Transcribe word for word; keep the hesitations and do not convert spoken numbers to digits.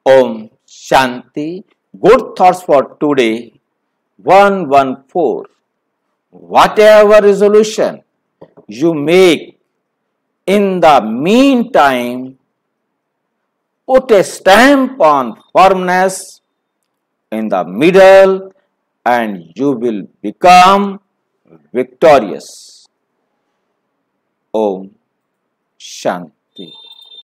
Om Shanti. Good thoughts for today. one one four. Whatever resolution you make in the meantime, put a stamp on firmness in the middle and you will become victorious. Om Shanti.